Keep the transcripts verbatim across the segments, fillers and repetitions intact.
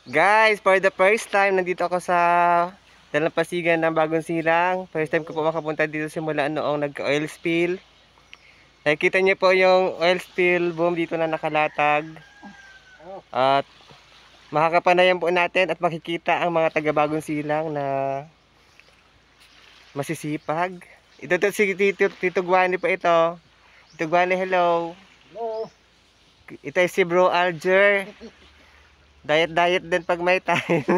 Guys, for the first time, nandito ako sa Dalampasigan ng Bagong Silang. First time ko po makapunta dito simula noong nagka-oil spill. Nakikita niyo po yung oil spill boom dito na nakalatag. At makakapanayan po natin at makikita ang mga taga Bagong Silang na masisipag. Ito to si Tito, Tito Guani po ito. Tito Guani, hello. Hello. Ito ay si Bro Alger. Diet-diet din pag may time.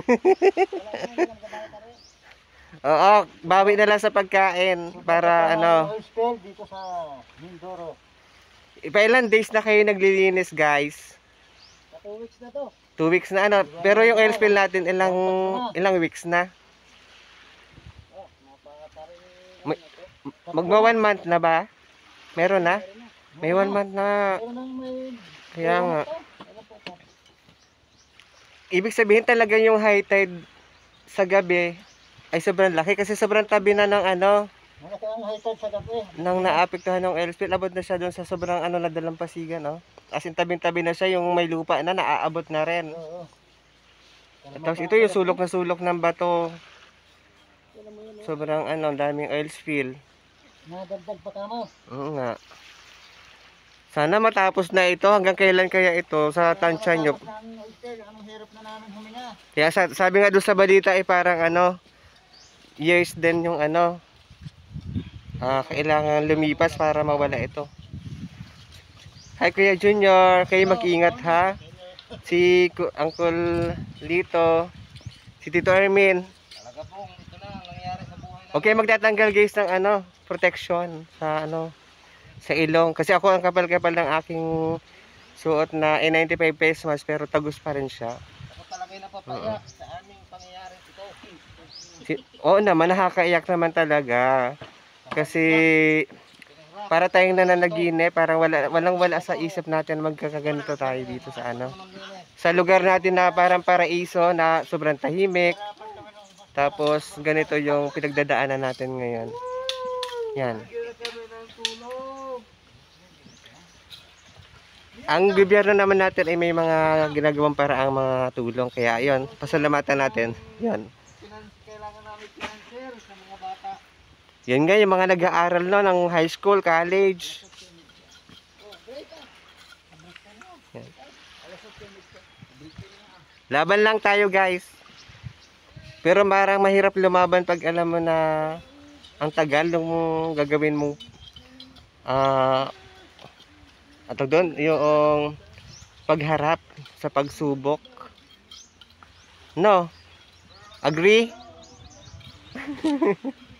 Oo, bawi na lang sa pagkain para ano. Oil spill dito sa Mindoro. Ilan days na kayo naglilinis, guys? Sa two weeks na to. Two weeks na ano. Pero yung oil spill natin ilang ilang weeks na. Oh, napakatari. May- Magma one month na ba? Meron na? May one month na. Pero nang may Kaya nga. ano po po. Ibig sabihin talaga yung high tide sa gabi ay sobrang laki kasi sobrang tabi na ng ano, Malaki ang high tide sa gabi. nang naapektuhan ng oil spill. Abot na siya doon sa sobrang ano na Dalampasigan, no? As in tabing-tabi na siya, yung may lupa na naaabot na rin. Oo. Tapos ito yung sulok na sulok ng bato. Alam mo yun, oh. Sobrang ano, daming oil spill. Nadagdag pa kamo. Oo nga. Sana matapos na ito. Hanggang kailan kaya ito sa tansya nyo? Tapos na ang oil spill, anong hirap na namin huminga. Kaya sa, sabi nga doon sa balita ay parang ano, years din yung ano, ah, kailangan lumipas para mawala ito. Hi Kuya Junior, kayo mag-ingat ha. Si Ku- Uncle Lito, si Tito Ermin. Talaga pong ito na ang nangyari sa buhay na. Okay, magtatanggal guys ng ano, protection sa ano, sa ilong. Kasi ako ang kapal-kapal ng aking suot na N ninety-five face mask pero tagus pa rin siya. Ako talaga yung napapaya sa aming pangyayari ito. Si, oo naman, nakakaiyak naman talaga. Kasi para tayong nananaginip, parang wala, walang wala sa isip natin magkakaganito tayo dito sa ano. Sa lugar natin na parang paraiso na sobrang tahimik. Tapos ganito yung pinagdadaanan natin ngayon. Yan. Ang gobyerno naman natin ay may mga ginagawang paraang mga tulong. Kaya yon, pasalamatan natin. Yan. Kailangan namin financer sa mga bata. Yan nga yung mga nag-aaral no, ng high school, college. Yan. Laban lang tayo guys. Pero parang mahirap lumaban pag alam mo na ang tagal ng gagawin mo. Ah... At doon, yung pagharap sa pagsubok. No? Agree?